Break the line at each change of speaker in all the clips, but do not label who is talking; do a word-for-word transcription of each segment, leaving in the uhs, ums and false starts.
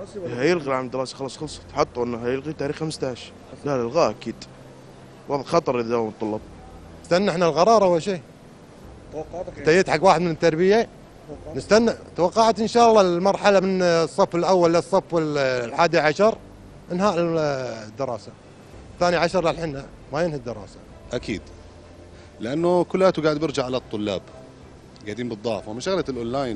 هيلغي العام الدراسي، خلاص خلصت، حطوا انه هيلغي تاريخ خمسة عشر. لا الغاء اكيد، وضع خطر اذا داوم الطلاب.
نستنى احنا القرار اول شيء. توقعاتك انت حق واحد من التربيه؟ نستنى. توقعت ان شاء الله المرحله من الصف الاول للصف الحادي عشر انهاء الدراسه. الثاني عشر للحين ما ينهي الدراسه.
اكيد، لانه كلياته قاعد بيرجع على الطلاب، قاعدين بالضعف، ومن شغله الاونلاين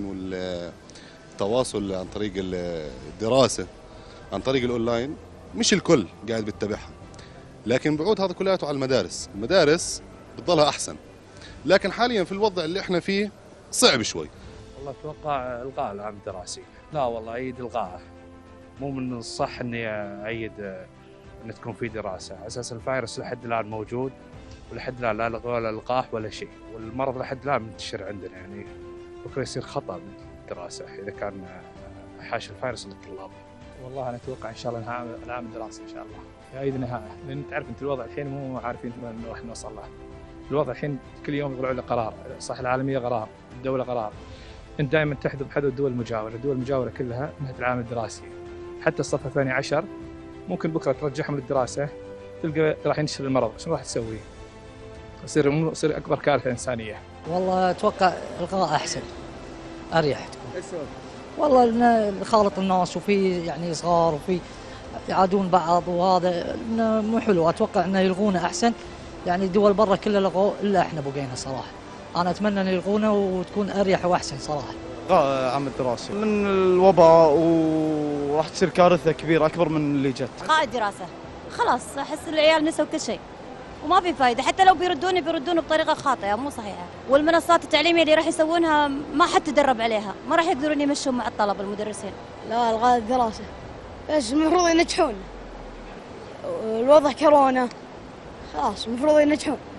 والتواصل عن طريق الدراسه عن طريق الاونلاين مش الكل قاعد بيتبعها، لكن بعود هذا كلياته على المدارس. المدارس بتضلها احسن، لكن حاليا في الوضع اللي احنا فيه صعب شوي.
والله اتوقع الغاء العام الدراسي. لا والله ايد الغائه، مو من الصح اني ايد ان تكون في دراسه، على اساس الفيروس لحد الان موجود، ولحد الان لا لغوه ولا لقاح ولا شيء، والمرض لحد الان منتشر عندنا، يعني بكره يصير خطا بالدراسه اذا كان حاش الفيروس للطلاب.
والله انا اتوقع ان شاء الله انهاء العام الدراسي ان شاء الله، يعيد نهايه، لان تعرف انت الوضع الحين مو عارفين وين راح نوصل له. الوضع الحين كل يوم يطلعوا له قرار، الصحه العالميه قرار، الدوله قرار. انت دائما تحذف حذو الدول المجاوره، الدول المجاوره كلها انهت العام الدراسي. حتى الصف الثاني عشر ممكن بكره ترجعهم للدراسه، تلقى راح ينتشر المرض، شنو راح تسوي؟ يصير يصير اكبر كارثه انسانيه.
والله اتوقع الغاء احسن، اريح تكون.
ايش السبب؟
والله ان خالط الناس وفي يعني صغار وفي يعادون بعض، وهذا إنه مو حلو. اتوقع انه يلغونه احسن، يعني دول برا كلها لغوه الا احنا بقينا صراحه. انا اتمنى ان يلغونه وتكون اريح واحسن صراحه.
الغاء عام الدراسي من الوباء، وراح تصير كارثه كبيره اكبر من اللي جت.
الغاء الدراسه خلاص، احس العيال نسوا كل شيء وما في فايده، حتى لو بيردون بيردون بطريقه خاطئه مو صحيحه، والمنصات التعليميه اللي راح يسوونها ما حد تدرب عليها، ما راح يقدرون يمشون مع الطلبه المدرسين.
لا الغاء الدراسه، بس المفروض ينجحون. الوضع كورونا خلاص المفروض ينجحون.